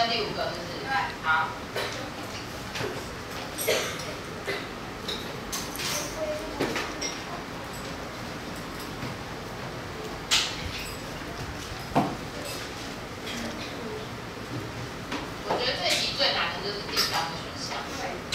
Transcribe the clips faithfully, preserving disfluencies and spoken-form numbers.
跟第五个是不是？对。好。我觉得这一题最难的就是第三个选项。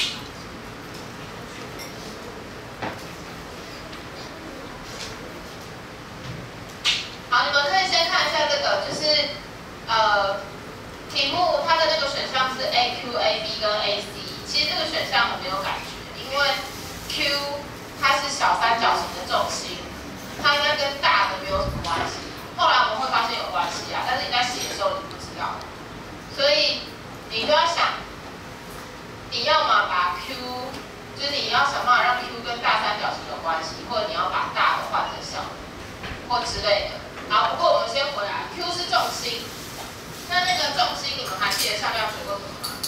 好，你们可以先看一下这个，就是呃，题目它的那个选项是 A Q、A B 跟 A C。其实这个选项很没有感觉，因为 Q 它是小三角形的重心，它应该跟大的没有什么关系。后来我们会发现有关系啊，但是你在写的时候你不知道，所以你就要想，你要么把 Q， 就是你要想办法让 Q 跟大三角形有关系，或者你要把大的换成小的，或之类的。好，不过我们先回来 ，Q 是重心，那那个重心你们还记得上面要学过什么吗？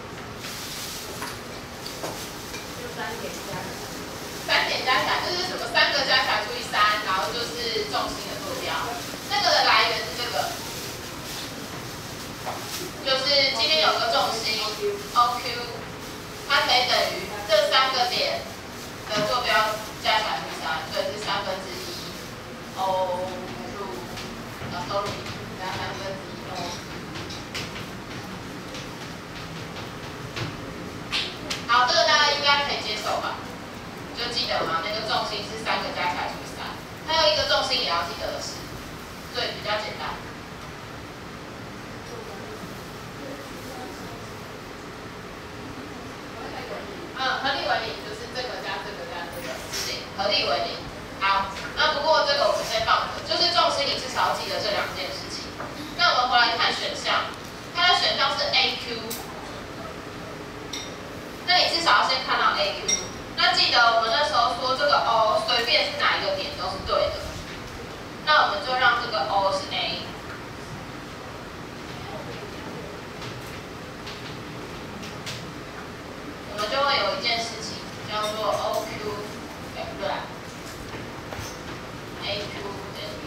就三点加起来。 三点加起来就是什么？三个加起来除以三，然后就是重心的坐标。那个的来源是这个，就是今天有个重心 O Q， 它可以等于这三个点的坐标加起来除以三，所以是三分之一 O Q， 啊 ，sorry， 加三分之一 O。好，这个大家应该可以接受吧？就记得嘛，那个重心是三个加起来除以三，还有一个重心也要记得的是，对，比较简单。嗯，合力为零就是这个加这个加这个，对，合力为零。好，那不过这个我们先放着，就是重心你至少要记得这两件事情。那我们回来看选项，它的选项是 A Q， 那你至少要先看到 A Q。那记得我们那时候说这个 O 随便是哪一个点都是对的，那我们就让这个 O 是 A。我们就会有一件事情叫做 O Q， 哎不对 ，A Q 等于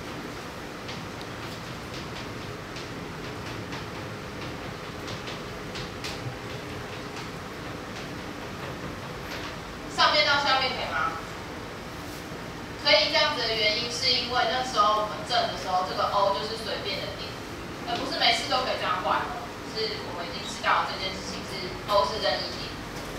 上面到下面可以吗？可以这样子的原因是因为那时候我们正的时候，这个 O 就是随便的点，而不是每次都可以这样换哦。是我们已经知道这件事情是 O 是任意点。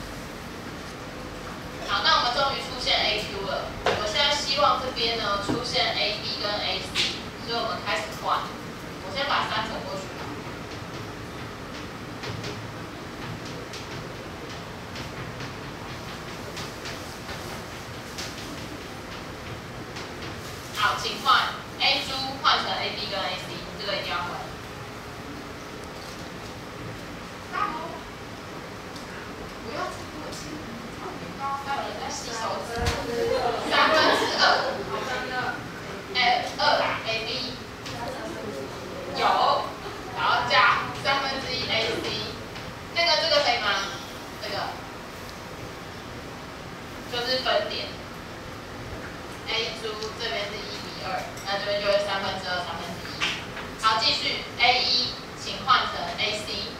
好，那我们终于出现 A Q 了。我们现在希望这边呢出现 A B 跟 A C， 所以我们开始换。我先把三乘过去。好，请换 A 猪换成 A B 跟 A C， 这个一定要换。不要这么轻，还有人在洗手指。三分之二，哎，二啦 ，A B 有，然后加三分之一 A C， 那个这个可以吗？这个就是分点。A 猪这边是一比二，那这边就会三分之二三分之一。好，继续 A 一，请换成 A C。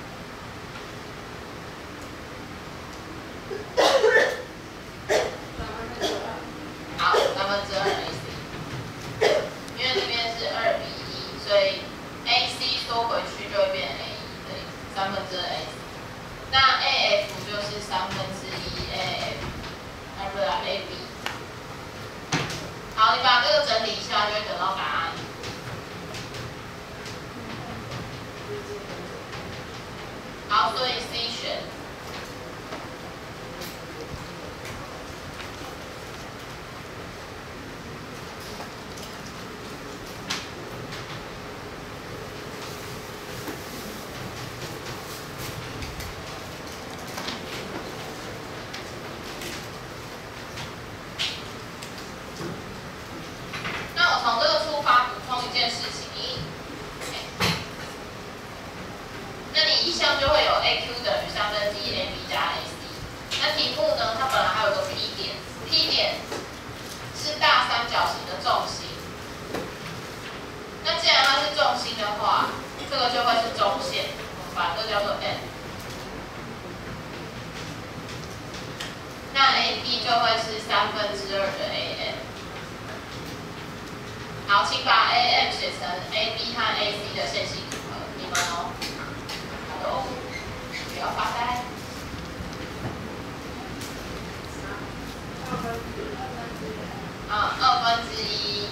好，三分之二 A C， 因为这边是二比一，所以 A C 缩回去就会变 A 一，对，三分之二 A C。那 A F 就是三分之一 A F， 啊不对啊 A B。好，你把这个整理一下，就会得到答案。好，所以 C 选。就会有 A Q 等于三分之一 A B 加 A C。那题目呢，它本来还有个 P 点 ，P 点是大三角形的重心。那既然它是重心的话，这个就会是中线。 把这叫做 n。那 A B 就会是三分之二的 A M。好，请把 A M 写成 A B 和 A C 的线性组合，你们哦。好的哦，不要发呆。啊，二分之一。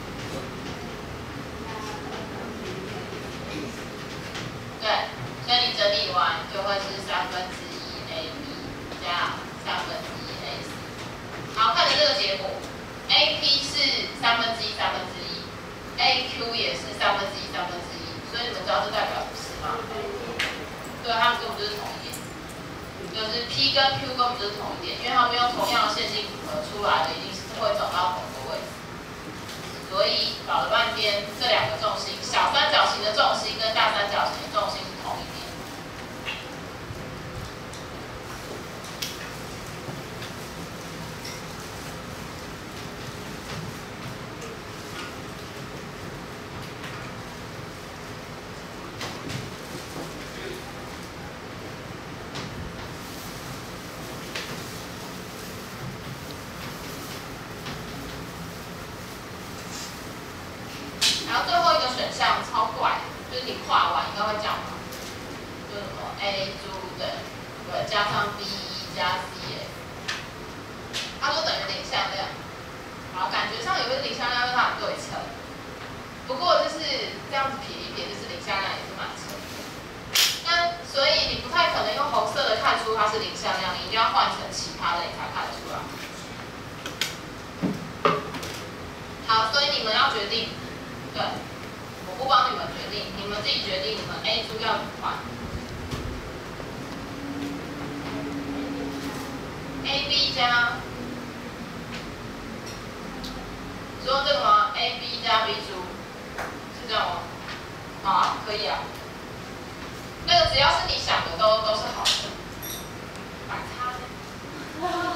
对，所以你整理完就会是三分之一 A B 加三分之一 A C。好，看着这个结果 ，A P 是三分之一三分之一 ，A Q 也是三分之一三分之一，所以你们知道这代表什么事吗？对，它们根本就是同一点，就是 P 跟 Q 根本就是同一点，因为它们用同样的线性组合出来的，一定是会找到同一个位置。所以搞了半天，这两个重心，小三角形的重心跟大三角形的重心是同一点。然后最后一个选项超怪，就是你画完应该会讲嘛，就是什么 A 猪等对加上 B 一加 C A， 它都等于零向量。好，感觉上有个零向量，因为它很对称。不过就是这样子撇一撇，就是零向量也是蛮称的。那所以你不太可能用红色的看出它是零向量，你一定要换成其他的，你才看得出来。好，所以你们要决定。对，我不帮你们决定，你们自己决定你们 A 猪要怎么换。A B 加，说这个吗 ？A B 加 B 猪，是这样吗？好啊，可以啊。那个只要是你想的都都是好的。反差的。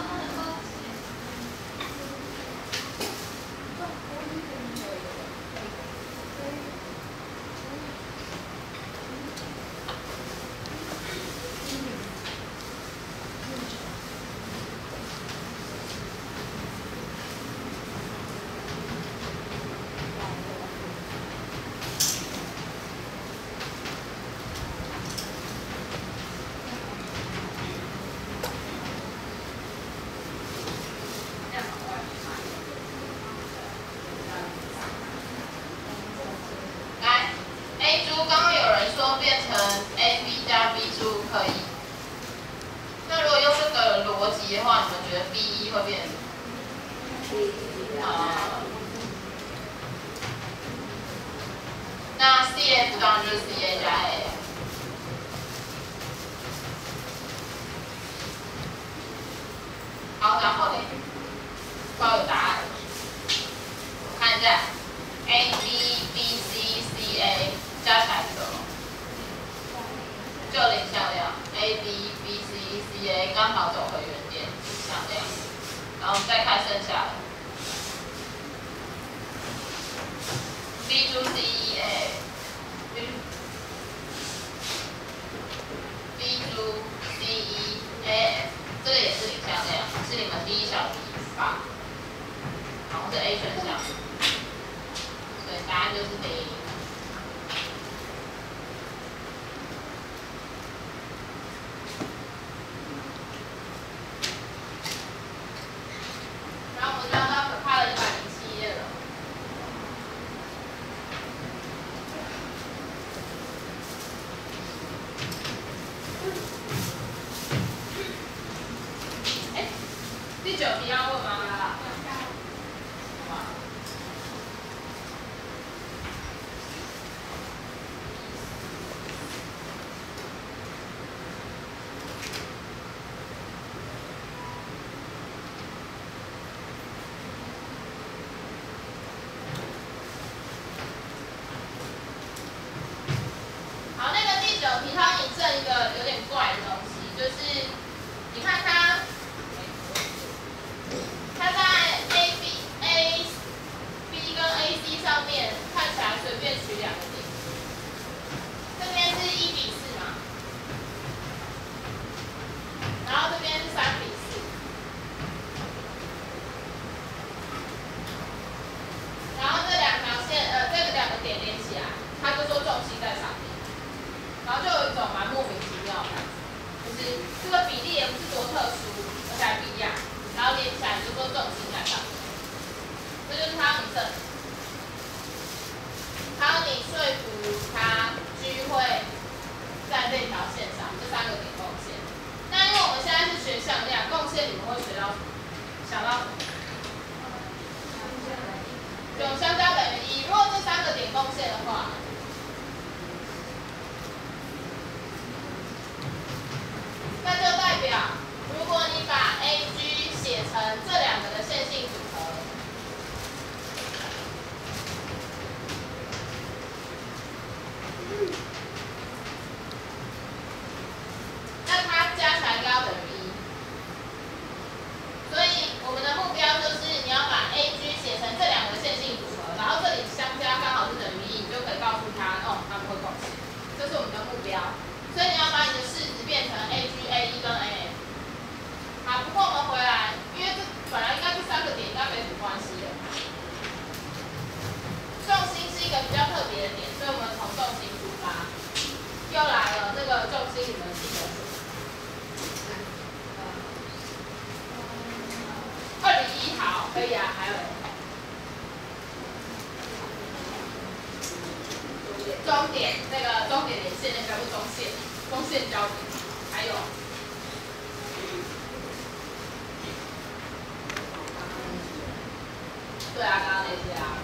刚刚有人说变成 A B 加 B 猪可以，那如果用这个逻辑的话，你们觉得 B 一会变成什么？啊，那 C F 当然就是 C A 加 A。好，然后呢？报有答案，我看一下 ，A B B C C A。加起来是什么？就零向量 ，A B B C C A 刚好走回原点，零向量。然后我们再看剩下的 ，B 猪 C E A，B 猪 C E A F， 这个也是零向量，是你们第一小题吧？然后是 A 选项，所以答案就是零。第九题要问吗？好，那个第九题它引证一个有点怪的东西，就是你看它。它在 A B A B 跟 A C 上面看起来随便取两个点，这边是一比四嘛， 然后就有一种蛮莫名其妙的感觉，就是这个比例也不是多特殊，而且还不一样，然后连起来就说重心在上面，这就是他你证，还有你说服他 G 会在这条线上，这三个点共线。那因为我们现在是学向量，共线你们会学到想到什么？有相加等于一。如果这三个点共线的话，那就代表，如果你把 A G 写成这两个的线性组合，那它加起来就要等于一。所以我们的目标就是你要把 A G 写成这两个线性组合，然后这里相加刚好是等于一，你就可以告诉他，哦，他们会共线，这是我们的目标。所以你要把你的式子变成 A G、A E 跟 A F。好，不过我们回来，因为这本来应该这三个点应该没什么关系的。重心是一个比较特别的点，所以我们从重心出发。又来了，这个重心你们记得是？二零一好，可以啊，还有终点，那个终点连线那个叫做中线，中线交点，还有。对啊，刚刚那些啊。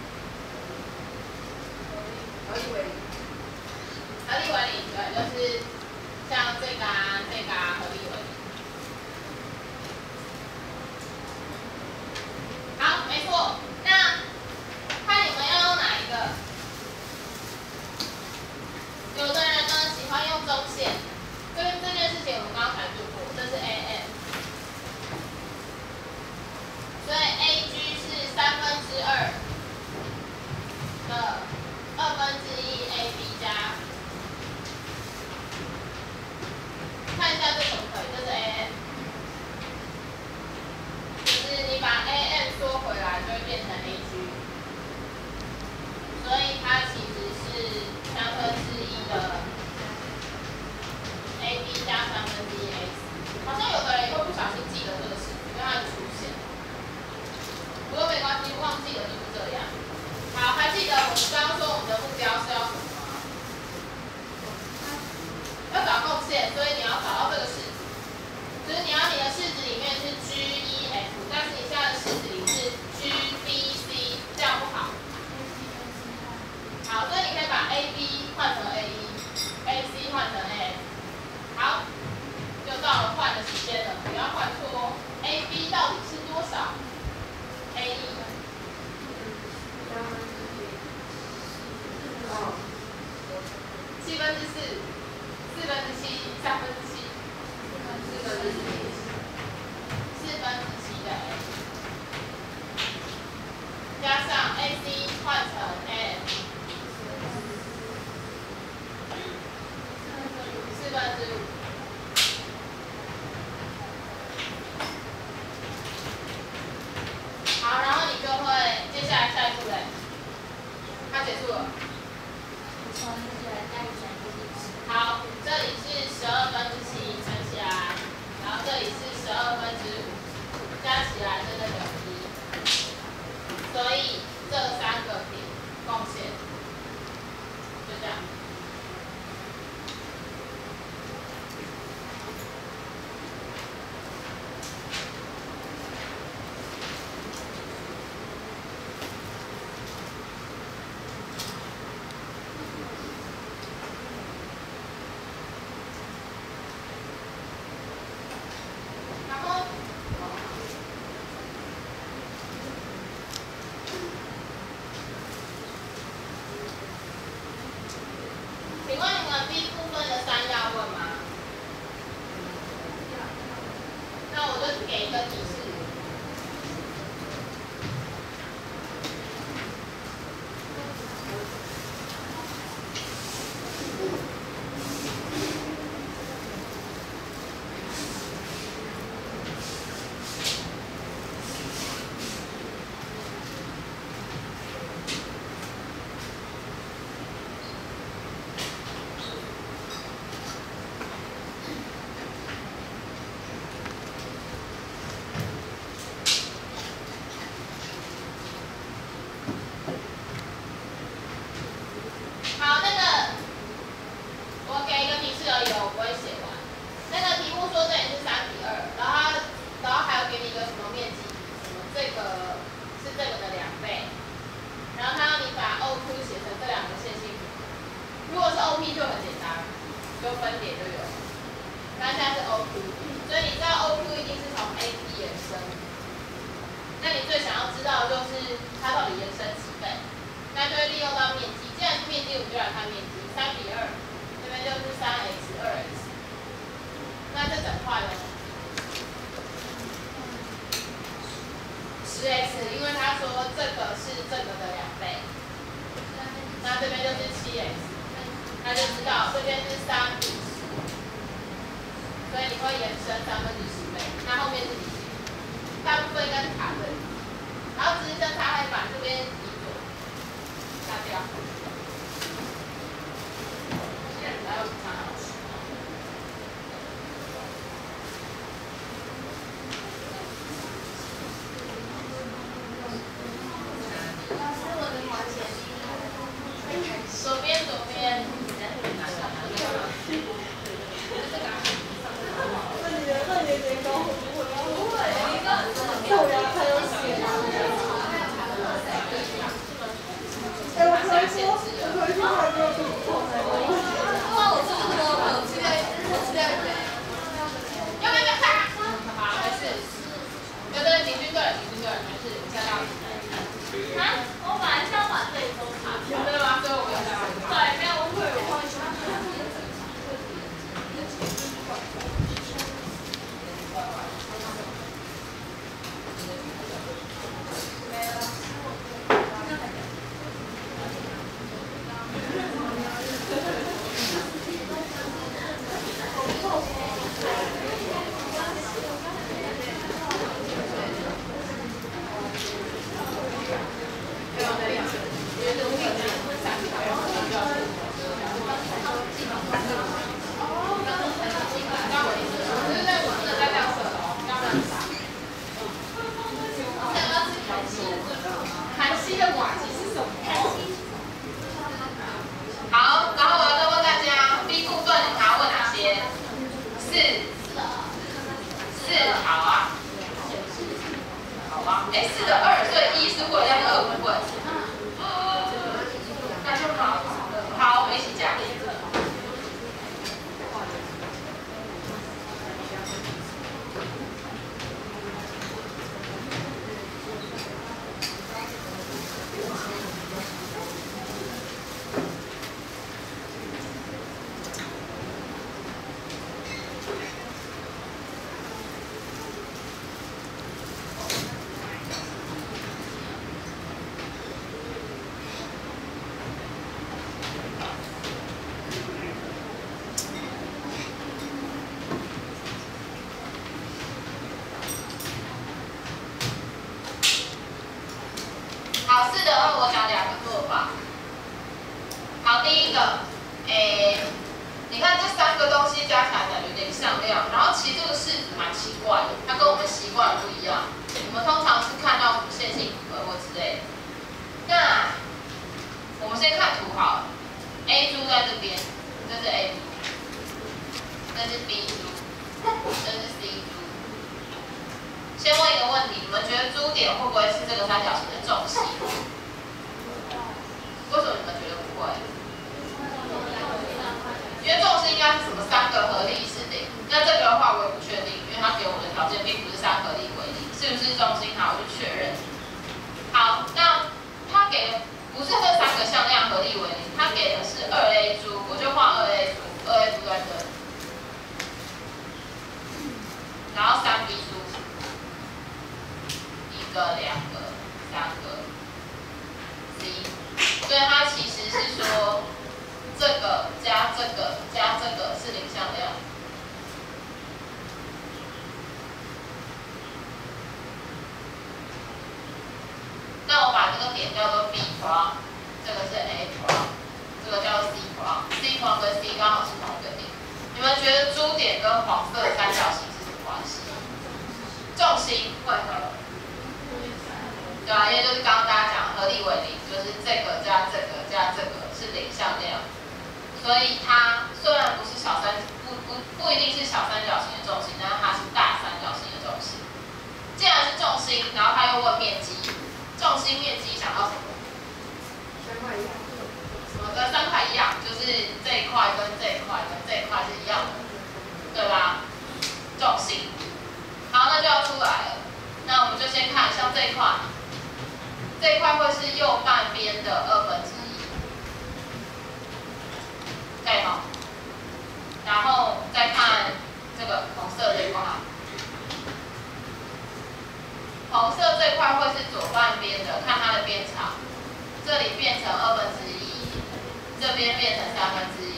合力为零。合力为零，对，就是像这个啊、这个啊，合力为零。好，没错。那看你们要用哪一个？有的人呢喜欢用中线，因为这件事情我们刚才做过，这是 A M。所以 A G 是三分之二的二分之一 A B 加，看一下这可不可以？这是 A M， 就是你把 A M 缩回来就会变成 A G， 所以它其实是三分之一的 A B 加三分之一 A C。好像有的人也会不小心记得这个式子，因为它出现。不过没关系，忘记了就是这样。好，还记得我们刚刚说我们的目标是要什么吗？要找共线，所以你要找到这个式子，就是你要你的式子里面是 G E F， 但是你现在的式子里是 G B C， 这样不好。好，所以你可以把 A B 换成 A E，A C 换成 A F。好，就到了换的时间了，不要换错哦。A B 到底是多少？ A E， 七分之四，四分之七，三分之七，四分之七，四分之七的 A， 加上 A C 换成 A F， 四分之五。好，然后你就会接下来下一步嘞，它结束了。好，这里是十二分之七乘起来，然后这里是十二分之五，加起来这个等于一，所以这三个点共线，就这样。给一个提示。 O P 就很简单，就分点就有了。那现在是 O Q， 所以你知道 O Q 一定是从 A P 延伸。那你最想要知道的就是它到底延伸几倍？那就会利用到面积。既然是面积，我们就来看面积，三比二，这边就是三 x 二 x。那这整块呢？十 x， 因为他说这个是这个的两倍。那这边就是七 x， 那就知道这边是三比十，所以你会延伸三分之十倍。那后面是几？大部分应该是卡这里，然后只是针插黑板这边移左，擦掉。现在还有擦老师。左边，左边。 那你的那你的年糕会不会？不会，一个豆芽它有写。哎，我突然说，我突然说还没有读错呢。 哇，我吃这么多，我吃掉，我吃掉一杯。要不要擦？好，没事。有的人平均对了，平均对了，没事，下到。啊？我本来是要把这里都擦掉。真的吗？最后我没有擦。对，没有误会，我忘记了。好，然后我要再问大家 B 部分你还要问哪些？四，四，好啊，好啊，哎，四的二，所以 E 是回到二部分。那就好，好，我们一起讲。好，四的二我讲两个做法。好，第一个，诶，你看这三个东西加起来感觉有点像量，然后其实这个式子蛮奇怪的，它跟我们习惯的不一样。我们通常是看到线性组合或之类的。那我们先看图好了 ，A 珠在这边，这是 A 珠，这是 B 珠，这是 C 珠。先问一个问题，你们觉得珠点会不会是这个三角形的重心？为什么你们觉得不会？因为重心应该是什么三个合力是零，那这个的话我也不确定，因为它给我的条件并不是三合力为零，是不是重心？好，我就确认。好，那它给的不是这三个向量合力为零，它给的是二 A 珠，我就画二 A 珠，二 A 珠在这里，然后三 B 珠。一个、两个、三个 ，C， 所以它其实是说这个加这个加这个是零向量。那我把这个点叫做 B 框，这个是 A 框，这个叫 C 框 ，C 框跟 C 刚好是同一个点。你们觉得珠点跟黄色三角形是什么关系？重心汇合。对啊，因为就是刚刚大家讲合力为零，就是这个加这个加这个是零向量，所以它虽然不是小三，不不不一定是小三角形的重心，但是它是大三角形的重心。既然是重心，然后他又问面积，重心面积想到什么？ 三块一样。 什么跟三块一样？就是这一块跟这一块跟这一块是一样的，对吧？重心。好，那就要出来了。那我们就先看，像这一块，这一块会是右半边的二分之一，对吗？然后再看这个红色这一块，红色这块会是左半边的，看它的边长，这里变成二分之一，这边变成三分之一，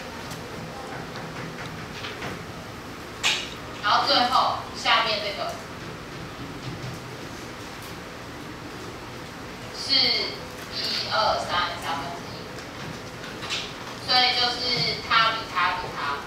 然后最后下面这个是一二三三分之一，所以就是它比它比它。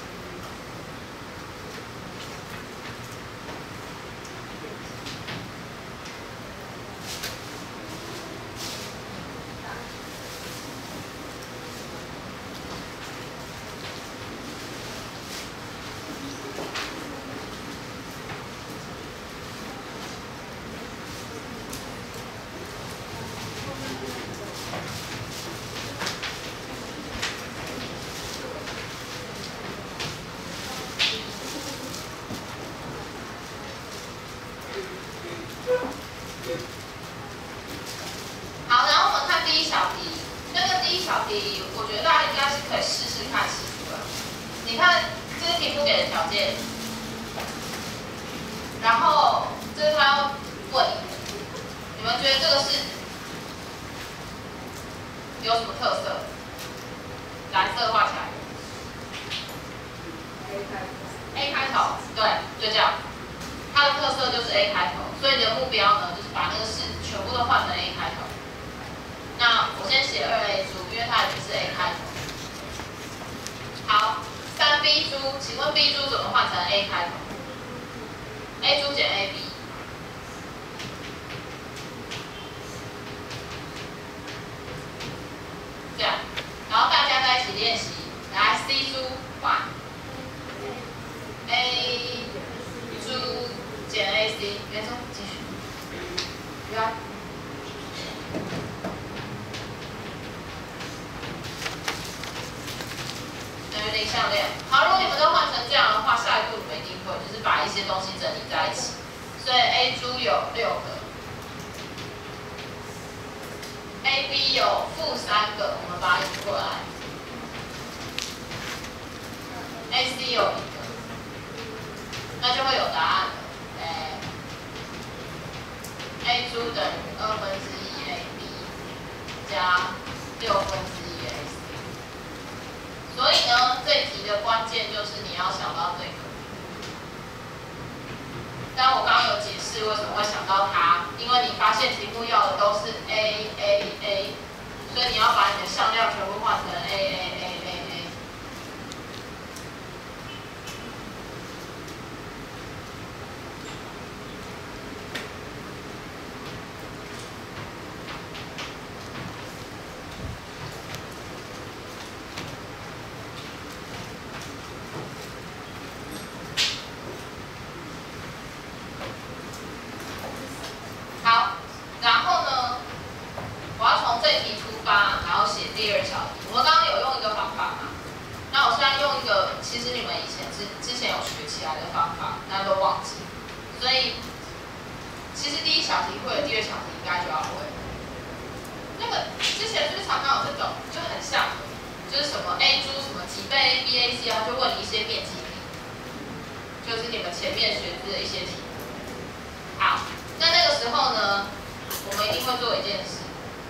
好，然后我们看第一小题，那个第一小题，我觉得大家应该是可以试试看写出来。你看，这是题目给的条件，然后这是他要问你，你们觉得这个是有什么特色？蓝色画起来。A 开头，对，就这样。它的特色就是 A 开头，所以你的目标呢，就是把那个式子全部都换成 A 开头。那我先写二 A 株，因为它已经是 A 开头。好，三 B 株，请问 B 株怎么换成 A 开头 ？A 株减 A B。这样，然后大家在一起练习，来 C 株换 A 株减 A C， 原则继续，不要。等于零项链。好，如果你们都换成这样的话，下一步你们一定会就是把一些东西整理在一起。所以 A 株有六个 ，A B 有负三个，我们把它移过来。A C 有一个，那就会有答案了。哎 ，A 株等于二分之一 A B 加六分之一 A C。所以呢，这题的关键就是你要想到这个。但我刚刚有解释为什么会想到它，因为你发现题目要的都是 A A A， 所以你要把你的向量全部换成 A A A A A。好，然后呢，我要从这题出发，然后写第二小题。我们刚刚有用一个方法嘛？那我现在用一个，其实你们以前之之前有学起来的方法，但都忘记。所以，其实第一小题会了，第二小题应该就要会。那个之前是不是常常有这种就很像的，就是什么 A 株什么几倍 A B A C， 然后就问你一些面积题，就是你们前面学知的一些题。好。那那个时候呢，我们一定会做一件事，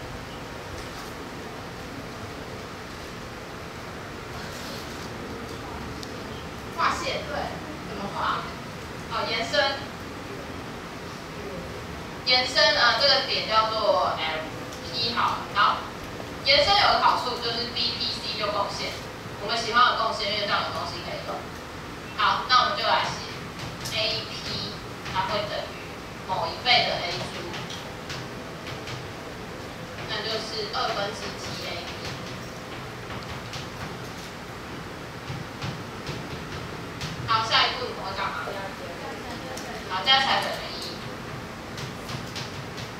画线，对，怎么画？好，延伸，延伸啊，这个点叫做 L P 好，好，延伸有个好处就是 B P C 就贡献，我们喜欢有贡献，因为这样有东西可以用。好，那我们就来写 A P， 它会等于某一倍的 A 株，那就是二分之 T A B。好，下一步你们会干嘛？好，加起来等于一。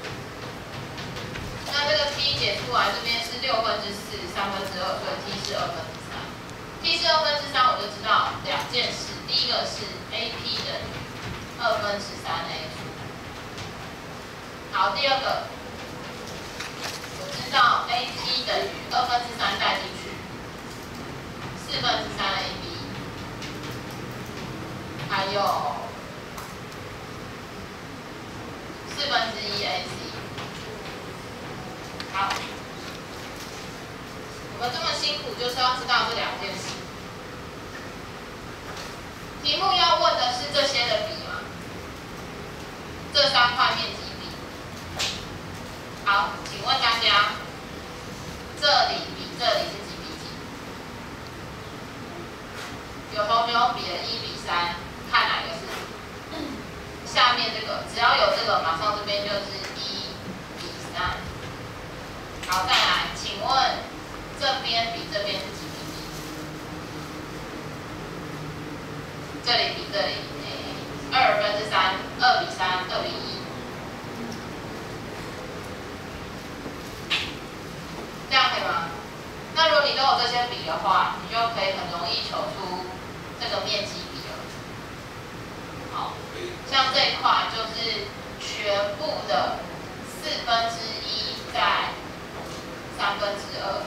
那这个 T 解出来，这边是六分之四，三分之二，所以 T 是二分 P 二分之三，我就知道两件事，第一个是 A P 等于二分之三 A 除。好，第二个，我知道 A P 等于二分之三带进去，四分之三 A B， 还有四分之一 A C。好，我们这么辛苦就是要知道这两件事。题目要问的是这些的比吗？这三块面积比。好，请问大家，这里比这里是几比几？有同学有比了一比三，看哪个是？下面这个只要有这个，马上这边就是一比三。好，再来，请问这边比这边是几比几？这里比这里，二分之三，二比三，二比一。这样可以吗？那如果你都有这些比的话，你就可以很容易求出这个面积比了。好，像这一块就是全部的四分之一在三分之二，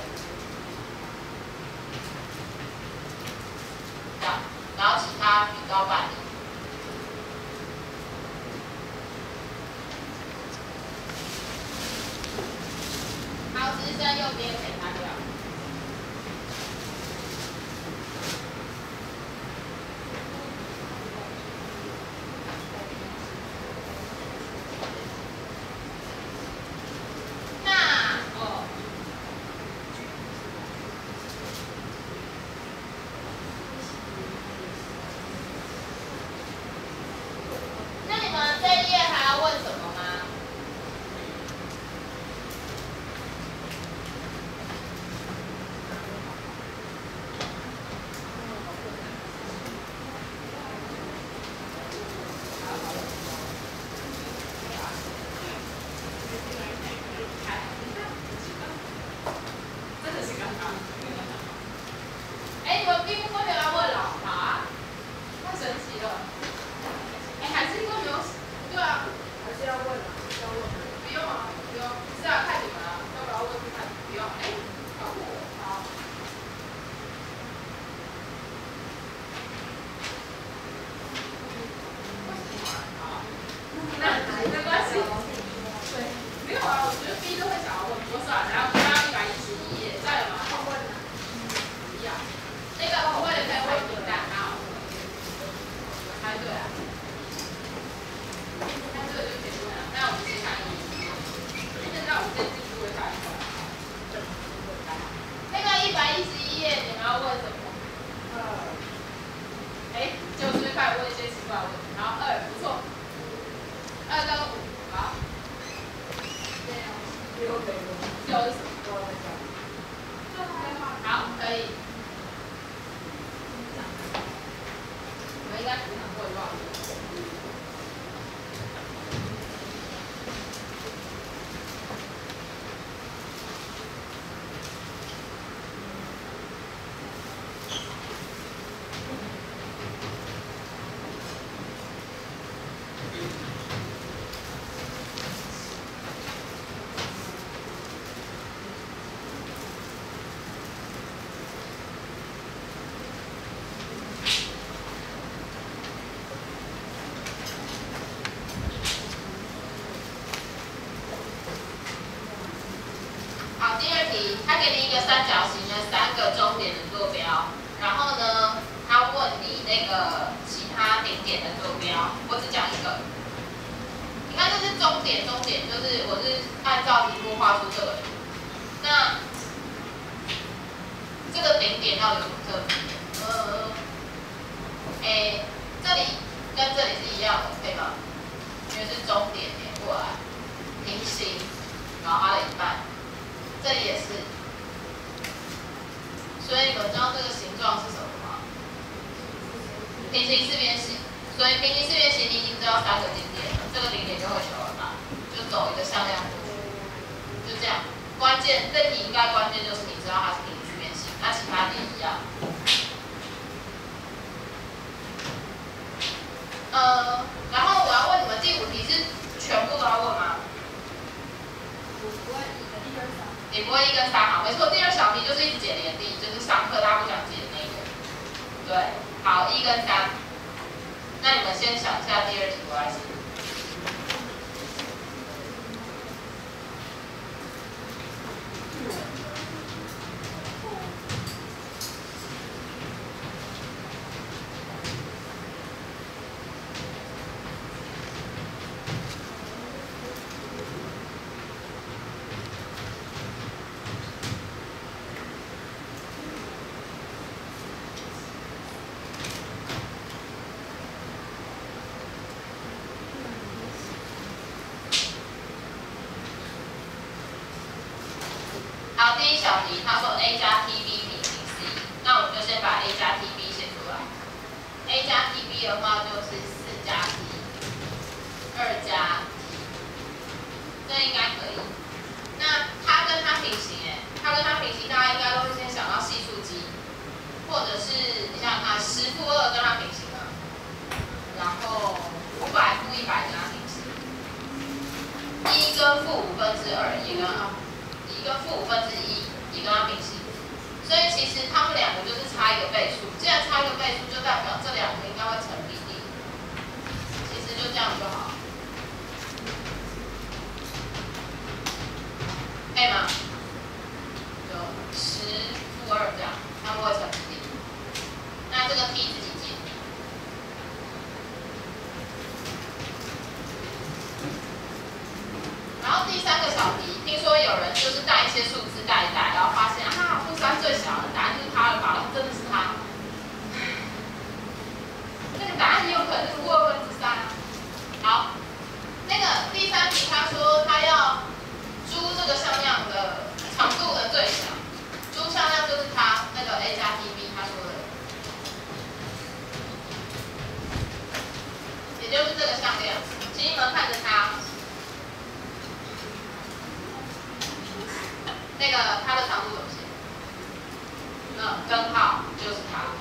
这样，然后其他比到半里。好，直升右边可以拿掉。那哦，那你们这一页还要问什么吗？哎，你们并不分别来问了，好啊，太神奇了。哎，还是因为没有，对啊， 还是要问啊，要问。 不用啊，不用，是啊，看你们啊，要不要问就看，不用。哎，好酷，好。好，那没关系。对，没有啊，我觉得 B 都会想要问，不过算了，然后刚刚一百一十一页，再有吗？ 要问啊。 一样。那个我为了可以回名单，好。猜对啊。那这个就结束了，那我们先看一。现在我们先进入一下一个。那个一百一十一页，你们要问什么？ 二。 哎，就是开始问一些奇怪的问题，然后二不错。二跟五，好。 六等于六是什么？好，可以。我们应该平常会忘的。好，第二题，他给你一个三角形的三个终点的坐标，然后呢，他问你那个其他顶点的坐标，我只讲一个。你看这是终点，终点就是我是按照题目画出这个。那这个顶点到底有什么特别？呃，哎，这里跟这里是一样的，可以吗？因为是终点连过来，平行，然后它的一半。这里也是，所以你们知道这个形状是什么吗？平行四边形。所以平行四边形你已经知道三个顶点了，这个顶点就会求了吧？就走一个向量过去，就这样。关键这题应该关键就是你知道它是平行四边形，那其他点一样。 对？好，一跟三，那你们先想一下第二题我来写。好，第一小题，他说 A 加 T B 比 C， 那我们就先把 A 加 T B 写出来。A 加 T B 的话就是四加 T， 二加 T， 这应该可以。那它跟它平行，哎，它跟它平行，大家应该都会先想到系数积，或者是你想想看，十负二跟它平行啊，然后五百负一百跟它平行，一跟负五分之二也跟它。一跟负五分之一也跟它平行，所以其实它们两个就是差一个倍数。既然差一个倍数，就代表这两个应该会成比例。其实就这样就好，可以吗？就十负二这样，它们会成比例。那这个 t 自己解。然后第三个小题，听说有人就是带一些数字带一带，然后发现啊，负三最小的答案就是它了吧？真的是它。那个答案也有可能是负二分之三啊。好，那个第三题他说他要猪这个向量的长度的最小，猪向量就是它那个 A 加 T B 他说的，也就是这个向量，请你们看着它。那个它的长度怎么写？嗯，根号就是它。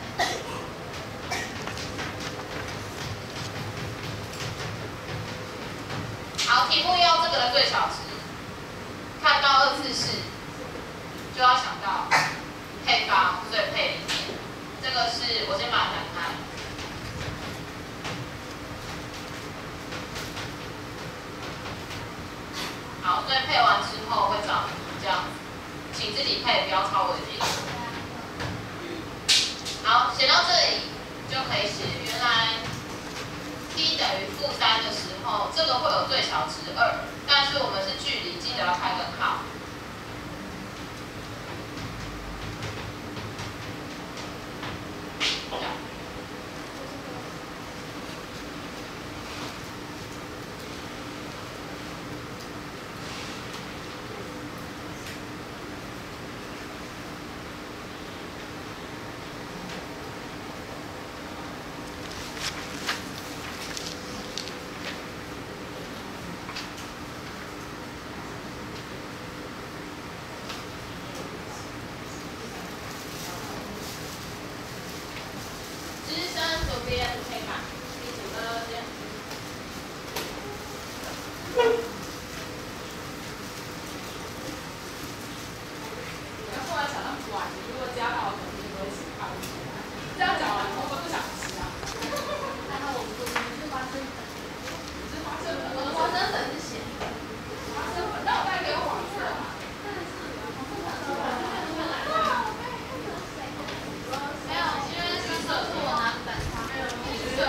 好，题目要这个的最小值，看到二次式就要想到配方，所以配里面，这个是我先把它展开。好，所以配完之后会长这样，请自己配，不要抄我的题。好，写到这里就可以写，原来 t 等于负三的时候，这个会有最小值二，但是我们是距离，记得要开根号。这样。左边可以吧？第九个这样。然后后来想到哇，你如果加到可能就不会吃胖起来。这样讲完以后，我不想吃啊。 然后我们我们是花生粉， 你是花生粉， 我的花生粉是咸的。 花生粉，那我再给我黄色啊。 没有，因为是色是我拿本，没有绿色。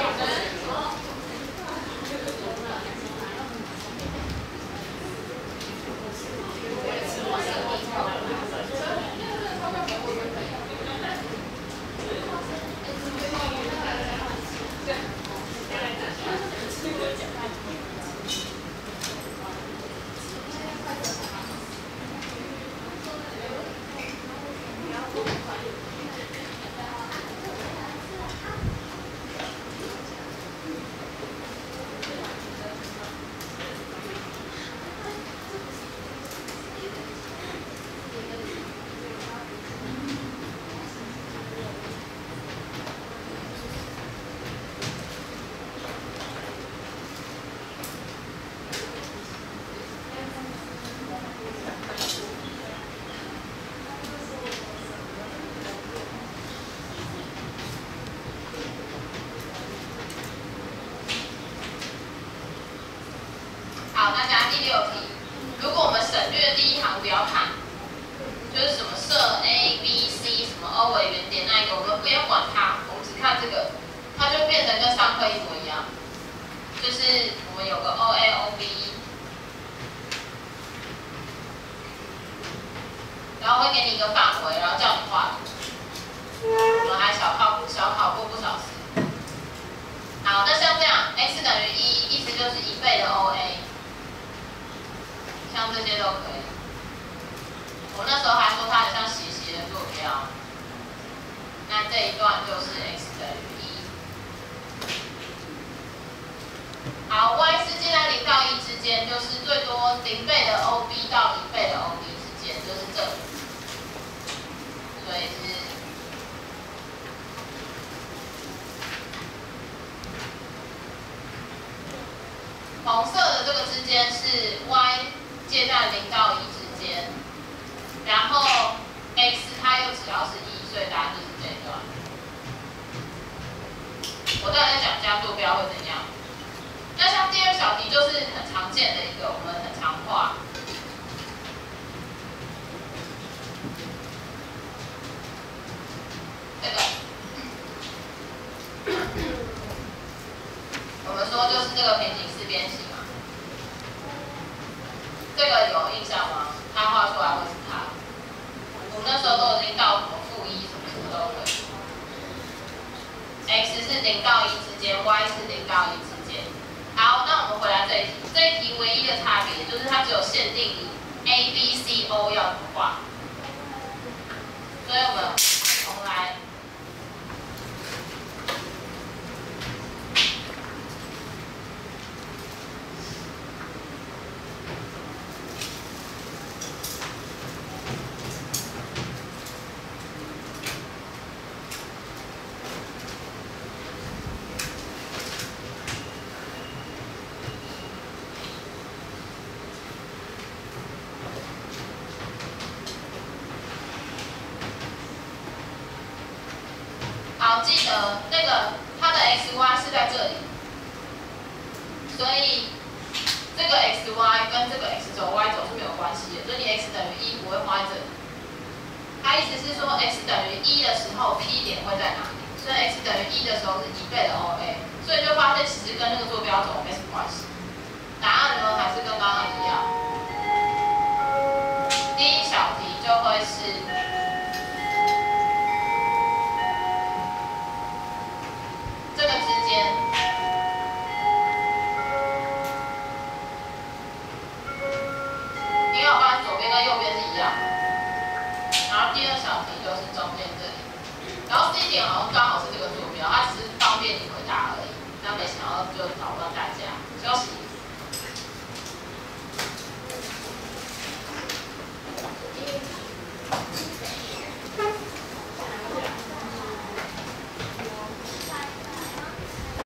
它这个，它就变成跟上课一模一样，就是我们有个 O A O B， 然后会给你一个范围，然后叫你画图。我们还小考小考过不少次。好，那像这样 x 等于一，意思就是一倍的 O A， 像这些都可以。我那时候还说它很像斜斜的坐标。那这一段就是 x 等于一。好 ，y 是介在零到一之间，就是最多零倍的 O B 到一倍的 O B 之间，就是这里。所以是红色的这个之间是 y 介在零到一之间，然后 x 它又只要是一，所以答案就是这一段。我待会再讲加坐标会怎样。那像第二小题就是很常见的一个，我们很常画。这个，我们说就是这个平行四边形嘛。这个有印象吗？它画出来会是它。我们那时候都已经到什么负一什么什么都可以。x 是零到一之间 ，y 是零到一之间。好，那我们回来这一题，这一题唯一的差别就是它只有限定你 A B C O 要怎么画，所以我们重来。好，记得那个它的 x y 是在这里，所以这个 x y 跟这个 x 轴 y 轴是没有关系的，所以你 x 等于一不会画在这里。它意思是说 x 等于一的时候 P 点会在哪里？所以 x 等于一的时候是一倍的 O A， 所以就发现其实跟那个坐标轴没什么关系。答案呢还是跟刚刚一样，第一小题就会是。这个之间，你有发现左边跟右边是一样的，然后第二小题就是中间这里，然后 C 点好像刚好是这个坐标，它只是方便你回答而已，那没想到就扰乱大家，休息。